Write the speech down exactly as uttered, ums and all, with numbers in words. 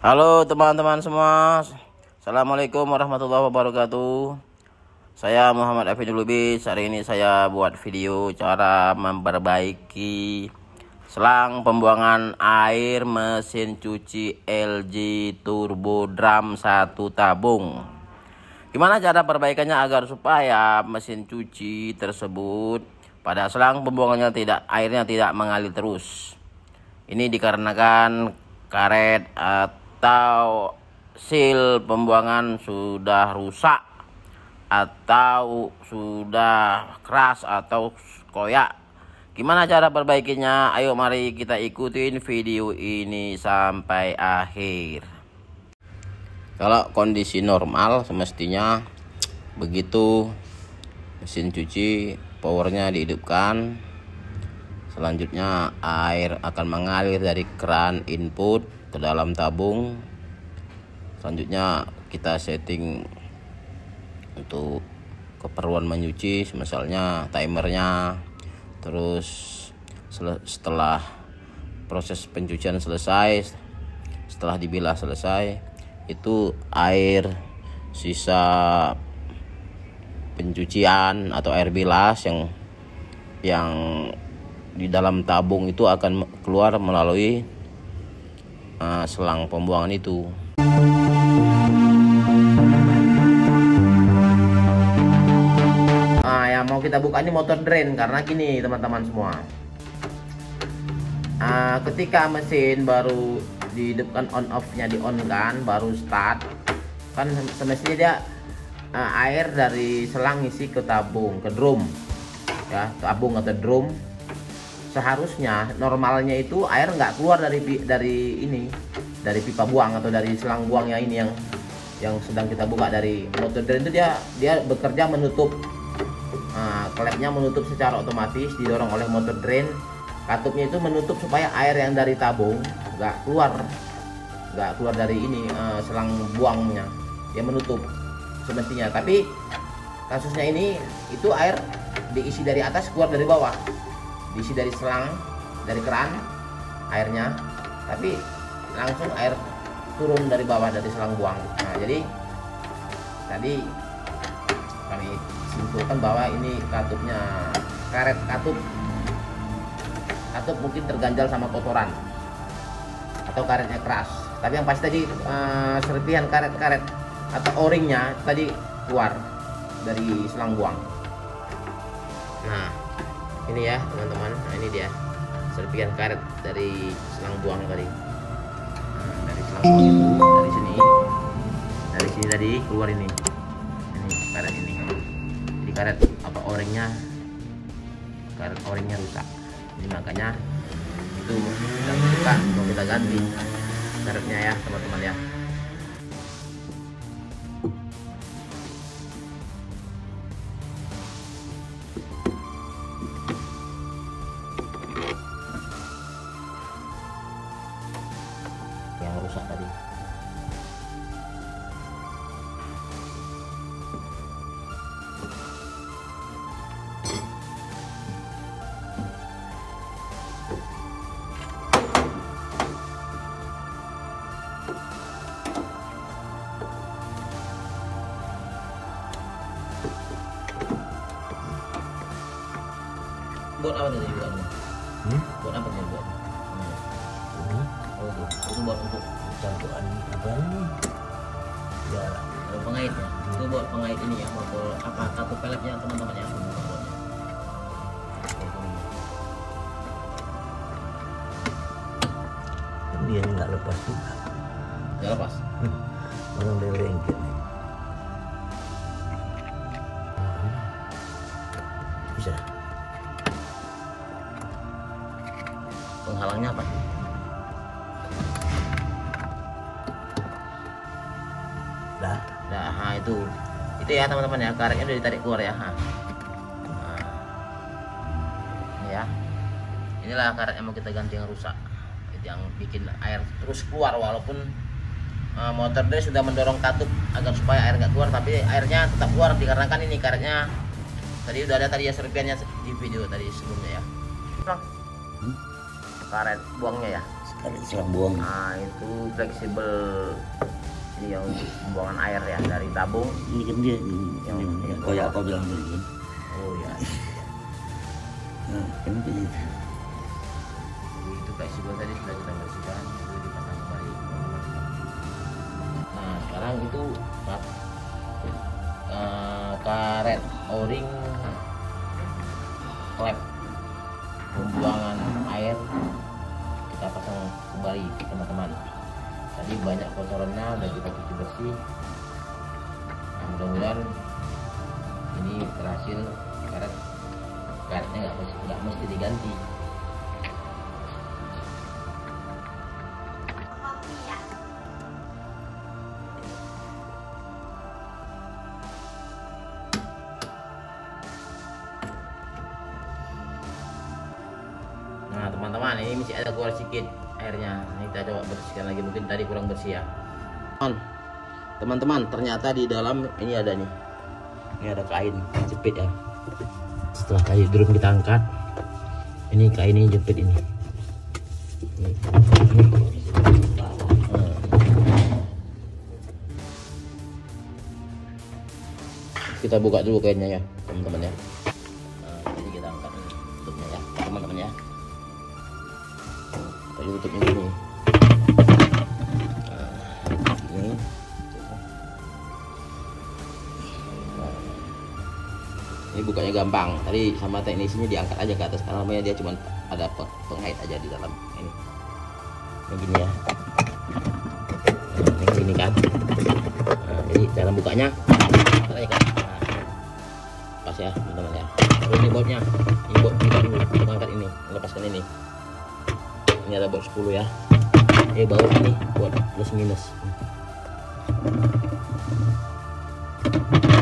Halo teman-teman semua, Assalamualaikum warahmatullahi wabarakatuh. Saya Muhammad Afidul Lubis. Hari ini saya buat video cara memperbaiki selang pembuangan air mesin cuci L G Turbo Drum satu tabung. Gimana cara perbaikannya agar supaya mesin cuci tersebut pada selang pembuangannya tidak airnya tidak mengalir terus. Ini dikarenakan karet atau seal pembuangan sudah rusak atau sudah keras atau koyak. Gimana cara perbaikinya? Ayo mari kita ikutin video ini sampai akhir. Kalau kondisi normal semestinya begitu mesin cuci powernya dihidupkan, selanjutnya air akan mengalir dari keran input ke dalam tabung. Selanjutnya kita setting untuk keperluan menyuci, misalnya timernya. Terus setelah proses pencucian selesai, setelah dibilas selesai, itu air sisa pencucian atau air bilas yang yang di dalam tabung itu akan keluar melalui uh, selang pembuangan itu. Nah, yang mau kita buka ini motor drain karena gini teman-teman semua. Uh, ketika mesin baru dihidupkan, on off-nya di on kan, baru start kan semestinya dia uh, air dari selang isi ke tabung, ke drum ya, tabung atau drum. Seharusnya normalnya itu air nggak keluar dari dari ini, dari pipa buang atau dari selang buangnya ini yang yang sedang kita buka dari motor drain itu. Dia dia bekerja menutup, nah, klepnya menutup secara otomatis, didorong oleh motor drain. Katupnya itu menutup supaya air yang dari tabung nggak keluar nggak keluar dari ini uh, selang buangnya, dia menutup semestinya. Tapi kasusnya ini itu air diisi dari atas keluar dari bawah, diisi dari selang, dari keran airnya, tapi langsung air turun dari bawah dari selang buang. Nah, jadi tadi kami simpulkan bahwa ini katupnya, karet katup katup mungkin terganjal sama kotoran atau karetnya keras. Tapi yang pasti tadi uh, serpihan karet-karet atau o-ringnya tadi keluar dari selang buang. Nah, ini ya teman-teman, nah, ini dia serpihan karet dari selang buang tadi. Nah, dari selang buang itu dari sini, dari sini tadi keluar ini, ini karet ini. Jadi karet apa o-ringnya, karet o-ringnya rusak. Ini makanya itu kita buka, mau kita ganti karetnya ya teman-teman ya. Yang rusak tadi. Buat apa tadi buatnya? Hmm? Buat apa tadi buat? Hmm. Oh itu, itu buat untuk cantukan apa ini? Ya, oh, pengait ya. Hmm. Itu buat pengait ini ya, motor apa kartu peletnya teman-teman ya. Dia nggak lepas juga. Nggak lepas? Hmm. Orang dari lengket nih. Hmm. Bisa. Penghalangnya apa? Dah. Dah, ha, itu. Itu ya teman-teman ya, karetnya udah ditarik keluar ya. Ha. Nah. Ini ya. Inilah karet yang mau kita ganti yang rusak. Yang bikin air terus keluar walaupun uh, motor dia sudah mendorong katup agar supaya air nggak keluar, tapi airnya tetap keluar dikarenakan ini karetnya tadi udah ada tadi ya serpiannya di video tadi sebelumnya ya. Hmm? Karet buangnya ya. Karet selang buang. Nah itu fleksibel ini ya untuk pembuangan air ya dari tabung. Ini kan dia Yang- yang, yang yang kayak apa bilang tadi kan. Oh ya, Nah, kan begitu. itu fleksibel tadi sudah kita bersihkan, itu dipasang kembali. Nah sekarang itu Pak, eh, karet o-ring klep pembuangan air kita pasang kembali teman-teman. Tadi banyak kotorannya udah kita cuci bersih. Nah, mudah-mudahan ini berhasil. Karet karetnya nggak mesti nggak mesti diganti. Nah teman-teman, ini masih ada keluar sedikit airnya. Ini kita coba bersihkan lagi, mungkin tadi kurang bersih ya. Teman-teman, ternyata di dalam ini ada nih. Ini ada kain jepit ya. Setelah kayu drum kita angkat, ini kain ini jepit ini. Ini. Ini. Hmm. Kita buka dulu kainnya ya, teman-teman ya. Nah, ini kita angkat tutupnya ya, teman-teman ya. Tadi tutupnya gini. Nah, ini. Nah, ini bukanya gampang. Tadi sama teknisinya diangkat aja ke atas karena namanya dia cuma ada pengait aja di dalam ini. Ini gini ya. Nah, ini gini kan. Nah, jadi cara bukanya caranya kan. Nah, pas ya teman-teman ya. Terus ini bautnya, ini baut kita dulu untuk angkat ini, melepaskan ini. Ini ada baut sepuluh ya. Eh baut ini buat plus minus.